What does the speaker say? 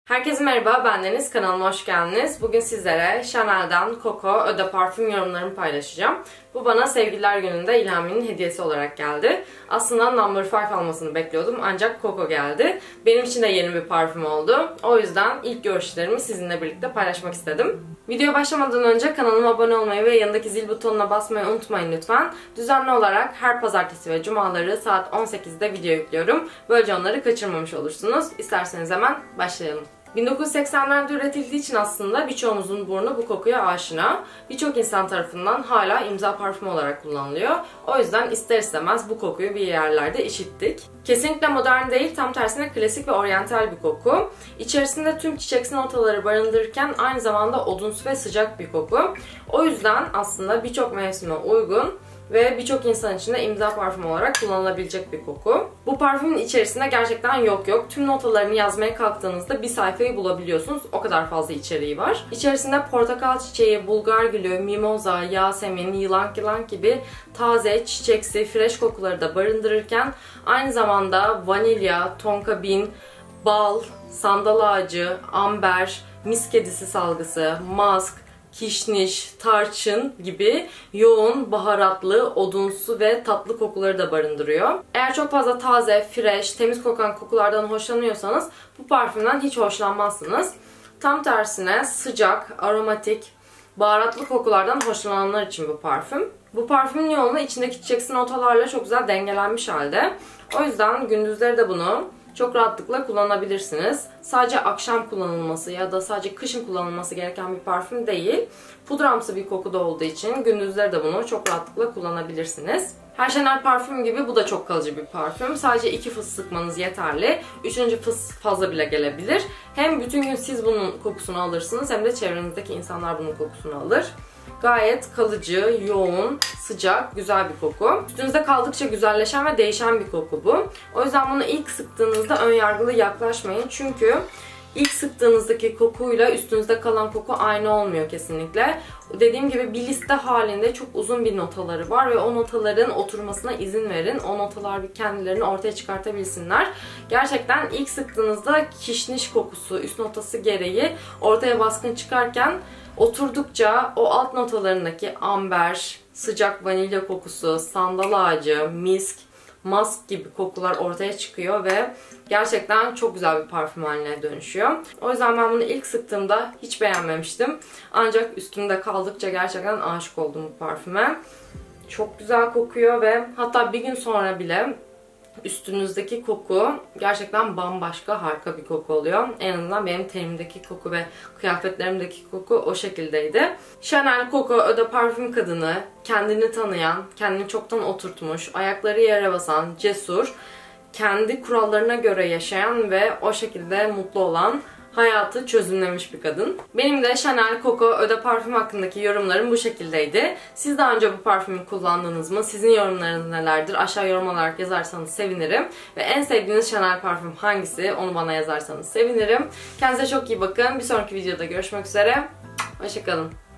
Herkese merhaba, ben Deniz. Kanalıma hoş geldiniz. Bugün sizlere Chanel'den Coco Eau de Parfüm yorumlarımı paylaşacağım. Bu bana Sevgililer Günü'nde İlhami'nin hediyesi olarak geldi. Aslında Number 5 almasını bekliyordum ancak Coco geldi. Benim için de yeni bir parfüm oldu. O yüzden ilk görüşlerimi sizinle birlikte paylaşmak istedim. Videoya başlamadan önce kanalıma abone olmayı ve yanındaki zil butonuna basmayı unutmayın lütfen. Düzenli olarak her pazartesi ve cumaları saat 18'de video yüklüyorum. Böylece onları kaçırmamış olursunuz. İsterseniz hemen başlayalım. 1980'lerde üretildiği için aslında birçoğumuzun burnu bu kokuya aşina. Birçok insan tarafından hala imza parfümü olarak kullanılıyor. O yüzden ister istemez bu kokuyu bir yerlerde işittik. Kesinlikle modern değil, tam tersine klasik ve oryantal bir koku. İçerisinde tüm çiçeksi notaları barındırırken aynı zamanda odunsu ve sıcak bir koku. O yüzden aslında birçok mevsime uygun ve birçok insan için de imza parfümü olarak kullanılabilecek bir koku. Bu parfümün içerisinde gerçekten yok tüm notalarını yazmaya kalktığınızda bir sayfayı bulabiliyorsunuz. O kadar fazla içeriği var. İçerisinde portakal çiçeği, bulgar gülü, mimoza, yasemin, yılan yılan gibi taze, çiçeksi, fresh kokuları da barındırırken aynı zamanda vanilya, tonka bean, bal, sandal ağacı, amber, mis kedisi salgısı, musk, kişniş, tarçın gibi yoğun, baharatlı, odunsu ve tatlı kokuları da barındırıyor. Eğer çok fazla taze, fresh, temiz kokan kokulardan hoşlanıyorsanız bu parfümden hiç hoşlanmazsınız. Tam tersine sıcak, aromatik, baharatlı kokulardan hoşlananlar için bu parfüm. Bu parfümün yoğunluğu içindeki çiçeksi notalarla çok güzel dengelenmiş halde. O yüzden gündüzleri de bunu çok rahatlıkla kullanabilirsiniz. Sadece akşam kullanılması ya da sadece kışın kullanılması gereken bir parfüm değil. Pudramsı bir koku da olduğu için gündüzleri de bunu çok rahatlıkla kullanabilirsiniz. Her Chanel parfüm gibi bu da çok kalıcı bir parfüm. Sadece 2 fıs sıkmanız yeterli. 3. fıs fazla bile gelebilir. Hem bütün gün siz bunun kokusunu alırsınız hem de çevrenizdeki insanlar bunun kokusunu alır. Gayet kalıcı, yoğun, sıcak, güzel bir koku. Üstünüzde kaldıkça güzelleşen ve değişen bir koku bu. O yüzden bunu ilk sıktığınızda önyargılı yaklaşmayın. Çünkü ilk sıktığınızdaki kokuyla üstünüzde kalan koku aynı olmuyor kesinlikle. Dediğim gibi bir liste halinde çok uzun bir notaları var ve o notaların oturmasına izin verin. O notalar bir kendilerini ortaya çıkartabilsinler. Gerçekten ilk sıktığınızda kişniş kokusu, üst notası gereği ortaya baskın çıkarken oturdukça o alt notalarındaki amber, sıcak vanilya kokusu, sandal ağacı, misk, musk gibi kokular ortaya çıkıyor ve gerçekten çok güzel bir parfüm haline dönüşüyor. O yüzden ben bunu ilk sıktığımda hiç beğenmemiştim. Ancak üstümde kaldıkça gerçekten aşık oldum bu parfüme. Çok güzel kokuyor ve hatta bir gün sonra bile üstünüzdeki koku gerçekten bambaşka, harika bir koku oluyor. En azından benim tenimdeki koku ve kıyafetlerimdeki koku o şekildeydi. Chanel Coco Eau de Parfüm kadını, kendini tanıyan, kendini çoktan oturtmuş, ayakları yere basan, cesur, kendi kurallarına göre yaşayan ve o şekilde mutlu olan, hayatı çözümlemiş bir kadın. Benim de Chanel Coco Eau de Parfüm hakkındaki yorumlarım bu şekildeydi. Siz daha önce bu parfümü kullandınız mı? Sizin yorumlarınız nelerdir? Aşağı yorum olarak yazarsanız sevinirim. Ve en sevdiğiniz Chanel parfüm hangisi? Onu bana yazarsanız sevinirim. Kendinize çok iyi bakın. Bir sonraki videoda görüşmek üzere. Hoşça kalın.